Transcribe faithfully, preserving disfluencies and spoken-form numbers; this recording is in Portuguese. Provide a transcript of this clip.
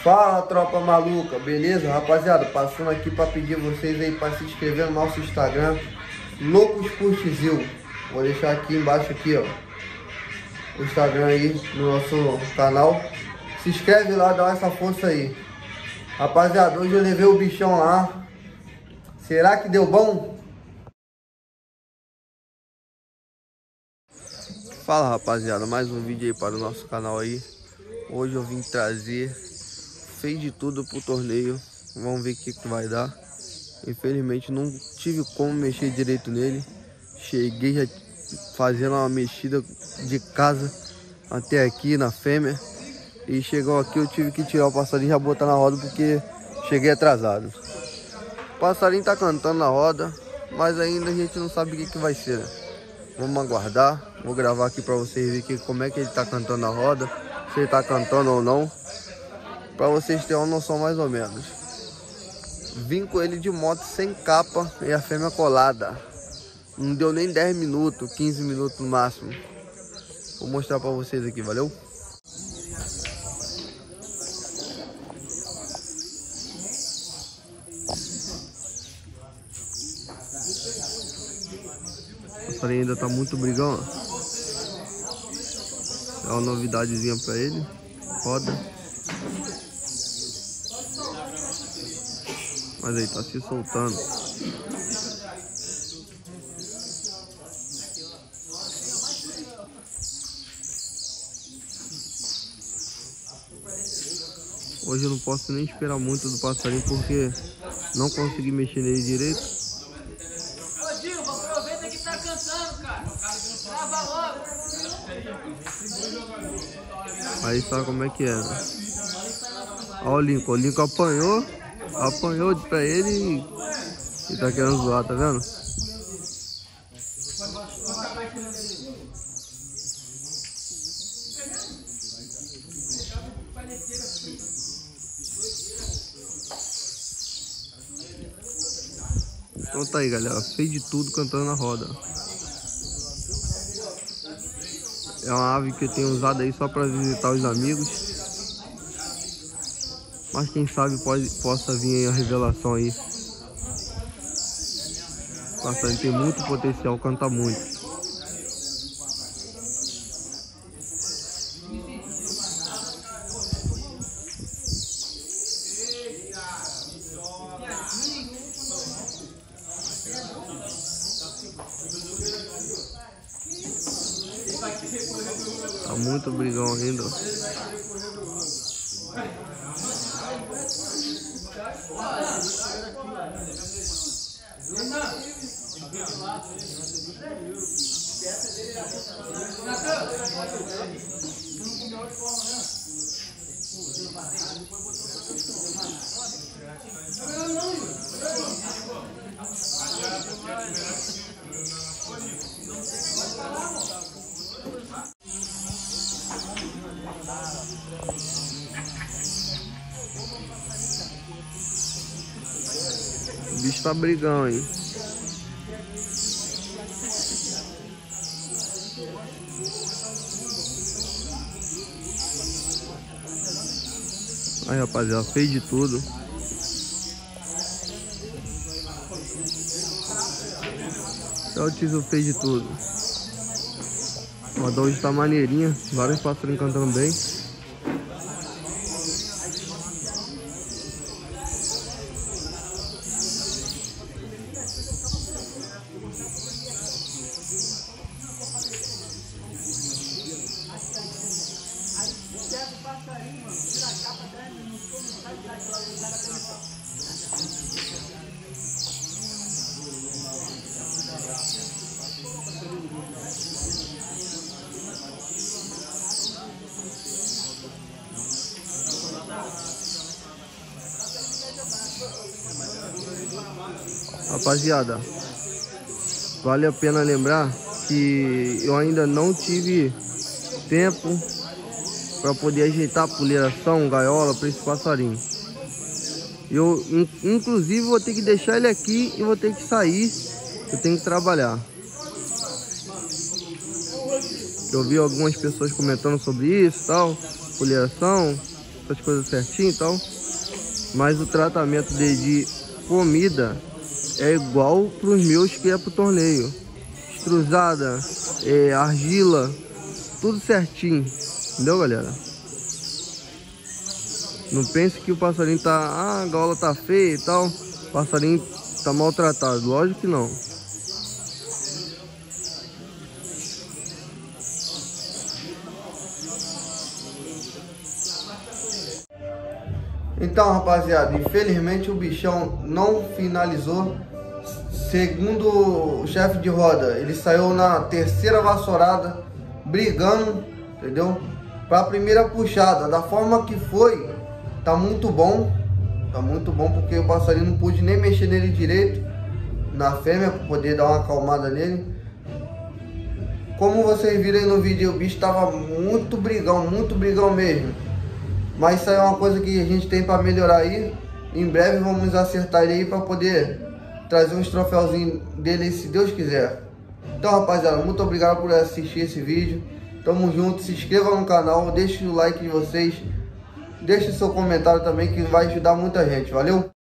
Fala, tropa maluca, beleza? Rapaziada, passando aqui para pedir vocês aí para se inscrever no nosso Instagram, Loucos por Tizil. Vou deixar aqui embaixo aqui, ó, o Instagram aí no nosso canal. Se inscreve lá, dá essa força aí. Rapaziada, hoje eu levei o bichão lá. Será que deu bom? Fala, rapaziada, mais um vídeo aí para o nosso canal aí. Hoje eu vim trazer, fez de tudo pro torneio. Vamos ver o que, que vai dar. Infelizmente não tive como mexer direito nele. Cheguei já fazendo uma mexida de casa até aqui na fêmea. E chegou aqui, eu tive que tirar o passarinho e já botar na roda porque cheguei atrasado. O passarinho tá cantando na roda, mas ainda a gente não sabe o que, que vai ser, né? Vamos aguardar. Vou gravar aqui pra vocês verem que, como é que ele tá cantando na roda, se ele tá cantando ou não, pra vocês terem uma noção mais ou menos. Vim com ele de moto sem capa e a fêmea colada. Não deu nem dez minutos, quinze minutos no máximo. Vou mostrar pra vocês aqui, valeu? O passarinho ainda tá muito brigão, ó. É uma novidadezinha pra ele. Roda. Mas aí, tá se soltando. Hoje eu não posso nem esperar muito do passarinho porque não consegui mexer nele direito. Ô Dilma, aproveita que tá cantando, cara. Trava logo. Aí sabe como é que é, né? Ó o Lincoln, o Lincoln apanhou, apanhou pra ele e, e tá querendo zoar, tá vendo? Então tá aí, galera, fez de tudo cantando na roda. É uma ave que eu tenho usado aí só para visitar os amigos. Mas quem sabe pode, possa vir aí a revelação aí. O passarinho tem muito potencial, canta muito. Tá muito brigão ainda. O bicho tá brigão, hein? Aí, rapaziada, fez de tudo. Até o Tizil fez de tudo. O roda hoje tá maneirinha. Vários passarinhos cantando bem. Rapaziada, vale a pena lembrar que eu ainda não tive tempo para poder ajeitar a poleiração, gaiola para esse passarinho. Eu, inclusive, vou ter que deixar ele aqui e vou ter que sair. Eu tenho que trabalhar. Eu vi algumas pessoas comentando sobre isso, tal, poleiração. essas coisas certinho e tal. Mas o tratamento de, de comida é igual para os meus que é pro torneio. Estruzada, é, argila, tudo certinho. Entendeu, galera? Não pense que o passarinho tá... Ah, a gaiola tá feia e tal. O passarinho tá maltratado. Lógico que não. Então, rapaziada, infelizmente o bichão não finalizou. Segundo o chefe de roda, ele saiu na terceira vassourada, brigando, entendeu? Para a primeira puxada, da forma que foi, tá muito bom. Tá muito bom, porque o passarinho não pude nem mexer nele direito, na fêmea, para poder dar uma acalmada nele. Como vocês viram aí no vídeo, o bicho tava muito brigão, muito brigão mesmo. Mas isso aí é uma coisa que a gente tem para melhorar aí. Em breve vamos acertar ele aí para poder trazer uns troféuzinhos dele, se Deus quiser. Então, rapaziada, muito obrigado por assistir esse vídeo. Tamo junto, se inscreva no canal, deixe o like de vocês. Deixe seu comentário também, que vai ajudar muita gente. Valeu?